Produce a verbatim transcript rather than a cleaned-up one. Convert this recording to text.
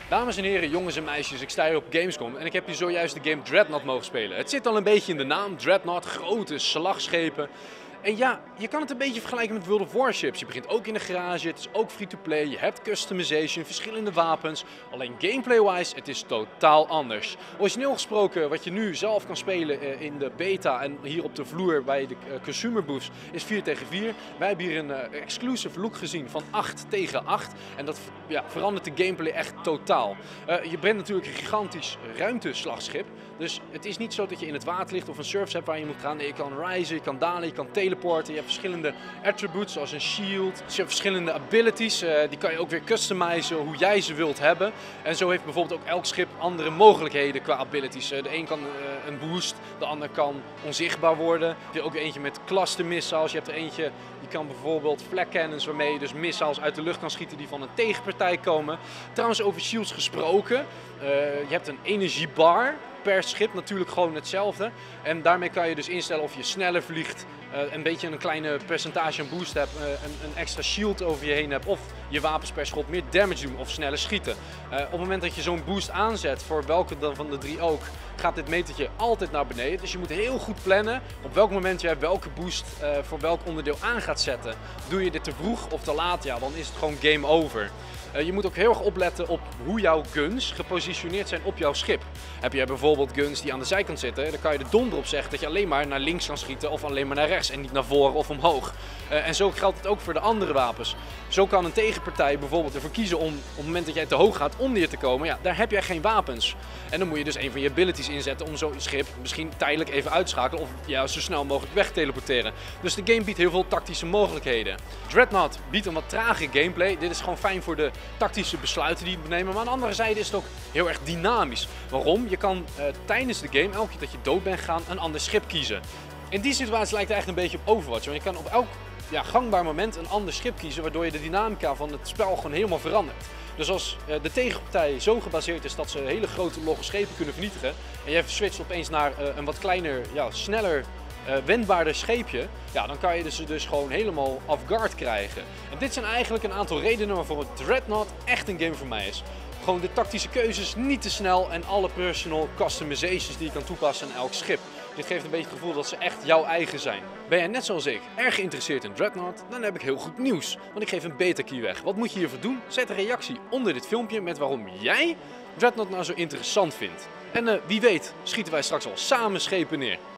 Dames en heren, jongens en meisjes, ik sta hier op Gamescom en ik heb hier zojuist de game Dreadnought mogen spelen. Het zit al een beetje in de naam, Dreadnought, grote slagschepen. En ja, je kan het een beetje vergelijken met World of Warships. Je begint ook in de garage, het is ook free-to-play, je hebt customization, verschillende wapens. Alleen gameplay-wise, het is totaal anders. Origineel gesproken, wat je nu zelf kan spelen in de beta en hier op de vloer bij de consumer booths, is vier tegen vier. Wij hebben hier een uh, exclusive look gezien van acht tegen acht. En dat ja, verandert de gameplay echt totaal. Uh, je bent natuurlijk een gigantisch ruimteslagschip. Dus het is niet zo dat je in het water ligt of een surface hebt waar je moet gaan. Nee, je kan reizen, je kan dalen, je kan teleporten. Je hebt verschillende attributes zoals een shield. Dus je hebt verschillende abilities. Uh, die kan je ook weer customizen hoe jij ze wilt hebben. En zo heeft bijvoorbeeld ook elk schip andere mogelijkheden qua abilities. Uh, de een kan uh, een boost, de ander kan onzichtbaar worden. Je hebt ook eentje met cluster missiles. Je hebt er eentje die kan bijvoorbeeld flak cannons waarmee je dus missiles uit de lucht kan schieten die van een tegenpartij komen. Trouwens, over shields gesproken. Uh, je hebt een energiebar. Per schip natuurlijk gewoon hetzelfde. En daarmee kan je dus instellen of je sneller vliegt, uh, een beetje een kleine percentage aan boost hebt, uh, een, een extra shield over je heen hebt, of je wapens per schot meer damage doen of sneller schieten. Uh, op het moment dat je zo'n boost aanzet, voor welke van de drie ook, gaat dit metertje altijd naar beneden. Dus je moet heel goed plannen op welk moment jij welke boost uh, voor welk onderdeel aan gaat zetten. Doe je dit te vroeg of te laat, ja, dan is het gewoon game over. Uh, je moet ook heel erg opletten op hoe jouw guns gepositioneerd zijn op jouw schip. Heb jij bijvoorbeeld guns die aan de zijkant zitten, dan kan je er donder op zeggen dat je alleen maar naar links kan schieten of alleen maar naar rechts en niet naar voren of omhoog. Uh, en zo geldt het ook voor de andere wapens. Zo kan een tegenpartij bijvoorbeeld ervoor kiezen om op het moment dat jij te hoog gaat om neer te komen, ja, daar heb jij geen wapens. En dan moet je dus een van je abilities inzetten om zo'n schip misschien tijdelijk even uit te schakelen of ja, zo snel mogelijk weg te teleporteren. Dus de game biedt heel veel tactische mogelijkheden. Dreadnought biedt een wat trage gameplay. Dit is gewoon fijn voor de tactische besluiten die je nemen. Maar aan de andere zijde is het ook heel erg dynamisch. Waarom? Je kan uh, tijdens de game, elke keer dat je dood bent gegaan, een ander schip kiezen. In die situatie lijkt het echt een beetje op Overwatch. Want je kan op elk ja, gangbaar moment een ander schip kiezen, waardoor je de dynamica van het spel gewoon helemaal verandert. Dus als uh, de tegenpartij zo gebaseerd is dat ze hele grote logge schepen kunnen vernietigen en jij switcht opeens naar uh, een wat kleiner, ja, sneller, uh, wendbaarder scheepje, ja, dan kan je dus, dus gewoon helemaal off guard krijgen. En dit zijn eigenlijk een aantal redenen waarvoor het Dreadnought echt een game voor mij is. Gewoon de tactische keuzes, niet te snel en alle personal customizations die je kan toepassen aan elk schip. Dit geeft een beetje het gevoel dat ze echt jouw eigen zijn. Ben jij net zoals ik erg geïnteresseerd in Dreadnought? Dan heb ik heel goed nieuws, want ik geef een beta key weg. Wat moet je hiervoor doen? Zet een reactie onder dit filmpje met waarom jij Dreadnought nou zo interessant vindt. En uh, wie weet schieten wij straks al samen schepen neer.